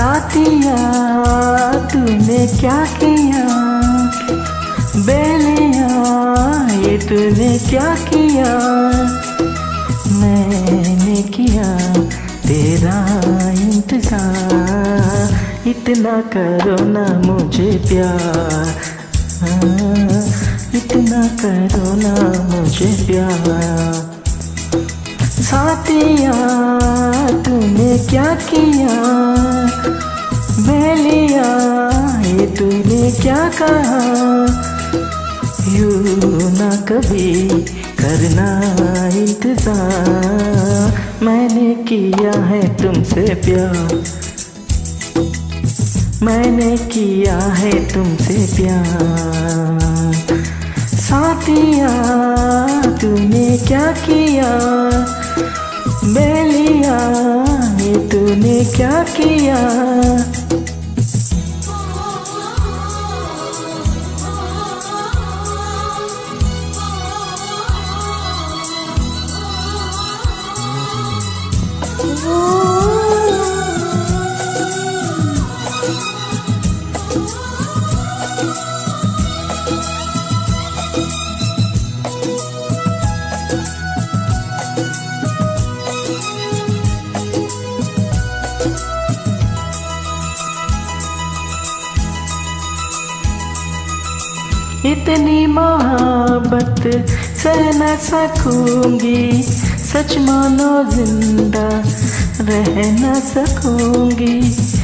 साथिया तूने क्या किया, बेलिया ये तूने क्या किया। मैंने किया तेरा इंतजार, इतना करो ना मुझे प्यार, इतना करो ना मुझे प्यार। साथिया तूने क्या किया, बेलिया ये तूने क्या कहा। यूं ना कभी करना इंतजार, मैंने किया है तुमसे प्यार, मैंने किया है तुमसे प्यार। साथिया तूने क्या किया, बेलिया ये तूने क्या किया। इतनी मोहब्बत सह न सकूंगी, सच मानो जिंदा रह न सकूंगी।